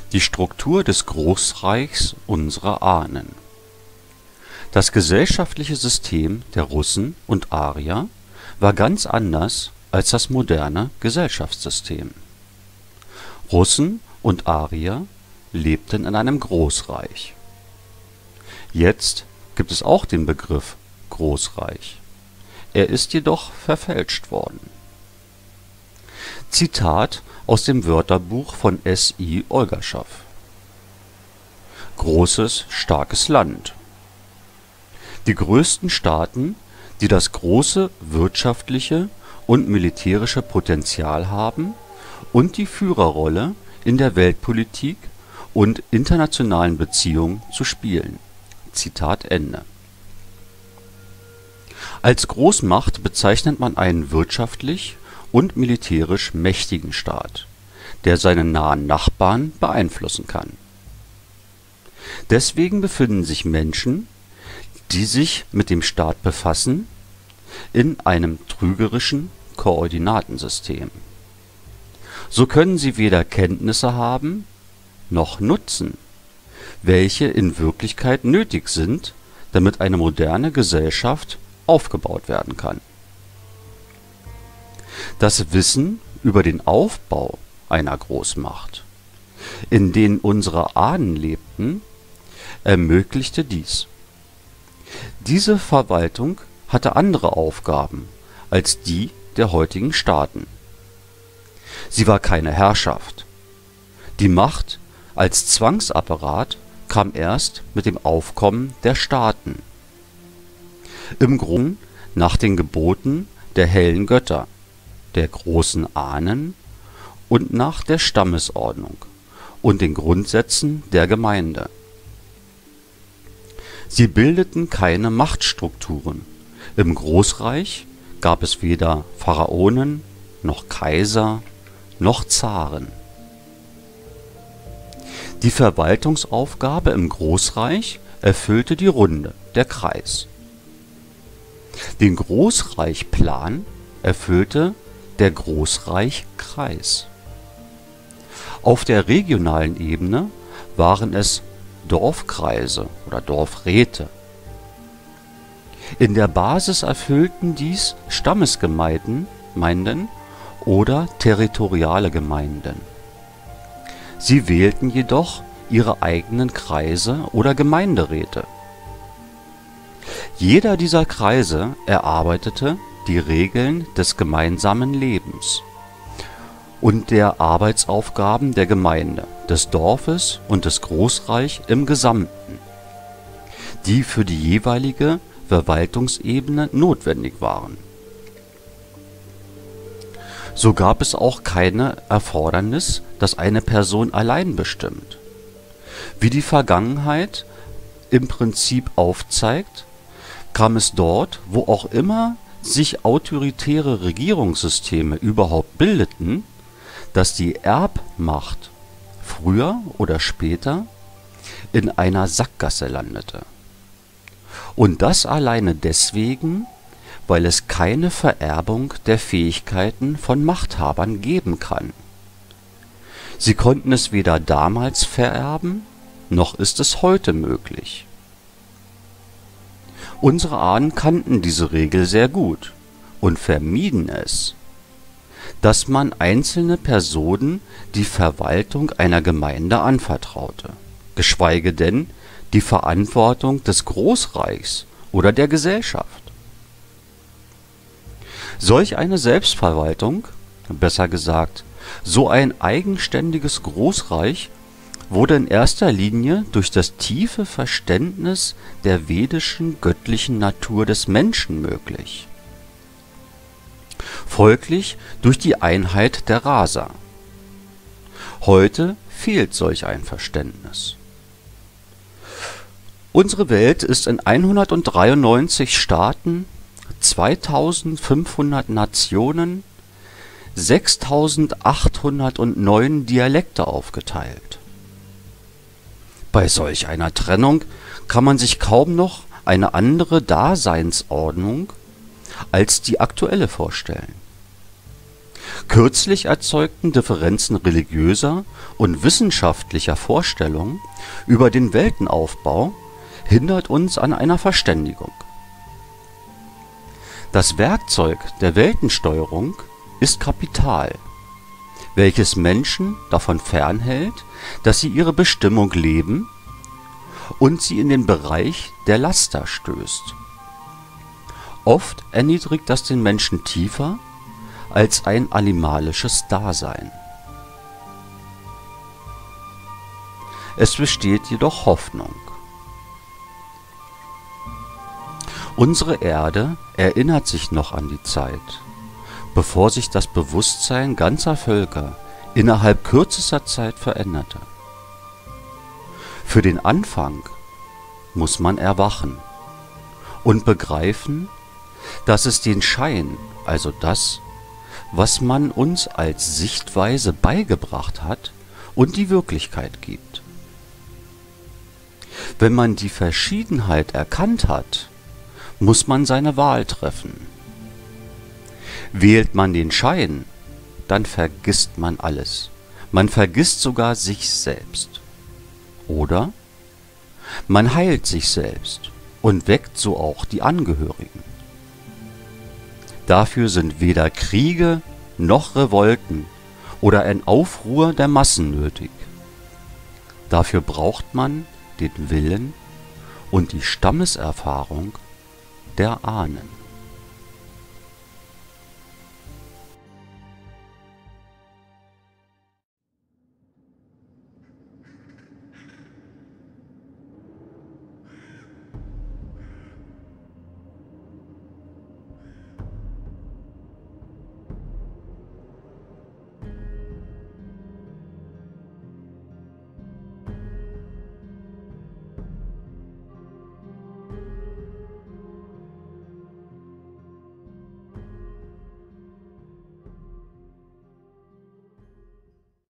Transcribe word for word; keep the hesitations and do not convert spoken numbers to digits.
Die Struktur des Großreichs unserer Ahnen. Das gesellschaftliche System der Russen und Arier war ganz anders als das moderne Gesellschaftssystem. Russen und Arier lebten in einem Großreich. Jetzt gibt es auch den Begriff Großreich. Er ist jedoch verfälscht worden. Zitat aus dem Wörterbuch von S I Olgaschow: Großes, starkes Land. Die größten Staaten, die das große wirtschaftliche und militärische Potenzial haben und die Führerrolle in der Weltpolitik und internationalen Beziehungen zu spielen. Zitat Ende. Als Großmacht bezeichnet man einen wirtschaftlich und militärisch mächtigen Staat, der seine nahen Nachbarn beeinflussen kann. Deswegen befinden sich Menschen, die sich mit dem Staat befassen, in einem trügerischen Koordinatensystem. So können sie weder Kenntnisse haben noch nutzen, welche in Wirklichkeit nötig sind, damit eine moderne Gesellschaft aufgebaut werden kann. Das Wissen über den Aufbau einer Großmacht, in denen unsere Ahnen lebten, ermöglichte dies. Diese Verwaltung hatte andere Aufgaben als die der heutigen Staaten. Sie war keine Herrschaft. Die Macht als Zwangsapparat kam erst mit dem Aufkommen der Staaten. Im Grunde nach den Geboten der hellen Götter, der großen Ahnen und nach der Stammesordnung und den Grundsätzen der Gemeinde. Sie bildeten keine Machtstrukturen. Im Großreich gab es weder Pharaonen noch Kaiser noch Zaren. Die Verwaltungsaufgabe im Großreich erfüllte die Runde, der Kreis. Den Großreichplan erfüllte der Großreichkreis. Auf der regionalen Ebene waren es Dorfkreise oder Dorfräte. In der Basis erfüllten dies Stammesgemeinden Gemeinden oder territoriale Gemeinden. Sie wählten jedoch ihre eigenen Kreise oder Gemeinderäte. Jeder dieser Kreise erarbeitete die Regeln des gemeinsamen Lebens und der Arbeitsaufgaben der Gemeinde, des Dorfes und des Großreich im Gesamten, die für die jeweilige Verwaltungsebene notwendig waren. So gab es auch keine Erfordernis, dass eine Person allein bestimmt. Wie die Vergangenheit im Prinzip aufzeigt, kam es dort, wo auch immer sich autoritäre Regierungssysteme überhaupt bildeten, dass die Erbmacht früher oder später in einer Sackgasse landete. Und das alleine deswegen, weil es keine Vererbung der Fähigkeiten von Machthabern geben kann. Sie konnten es weder damals vererben, noch ist es heute möglich. Unsere Ahnen kannten diese Regel sehr gut und vermieden es, dass man einzelne Personen die Verwaltung einer Gemeinde anvertraute, geschweige denn die Verantwortung des Großreichs oder der Gesellschaft. Solch eine Selbstverwaltung, besser gesagt, so ein eigenständiges Großreich, wurde in erster Linie durch das tiefe Verständnis der vedischen göttlichen Natur des Menschen möglich. Folglich durch die Einheit der Rasa. Heute fehlt solch ein Verständnis. Unsere Welt ist in hundertdreiundneunzig Staaten, zweitausendfünfhundert Nationen, sechstausendachthundertneun Dialekte aufgeteilt. Bei solch einer Trennung kann man sich kaum noch eine andere Daseinsordnung als die aktuelle vorstellen. Kürzlich erzeugten Differenzen religiöser und wissenschaftlicher Vorstellungen über den Weltenaufbau hindert uns an einer Verständigung. Das Werkzeug der Weltensteuerung ist Kapital, welches Menschen davon fernhält, dass sie ihre Bestimmung leben und sie in den Bereich der Laster stößt. Oft erniedrigt das den Menschen tiefer als ein animalisches Dasein. Es besteht jedoch Hoffnung. Unsere Erde erinnert sich noch an die Zeit, bevor sich das Bewusstsein ganzer Völker innerhalb kürzester Zeit veränderte. Für den Anfang muss man erwachen und begreifen, dass es den Schein, also das, was man uns als Sichtweise beigebracht hat, und die Wirklichkeit gibt. Wenn man die Verschiedenheit erkannt hat, muss man seine Wahl treffen. Wählt man den Schein, dann vergisst man alles. Man vergisst sogar sich selbst. Oder man heilt sich selbst und weckt so auch die Angehörigen. Dafür sind weder Kriege noch Revolten oder ein Aufruhr der Massen nötig. Dafür braucht man den Willen und die Stammeserfahrung der Ahnen.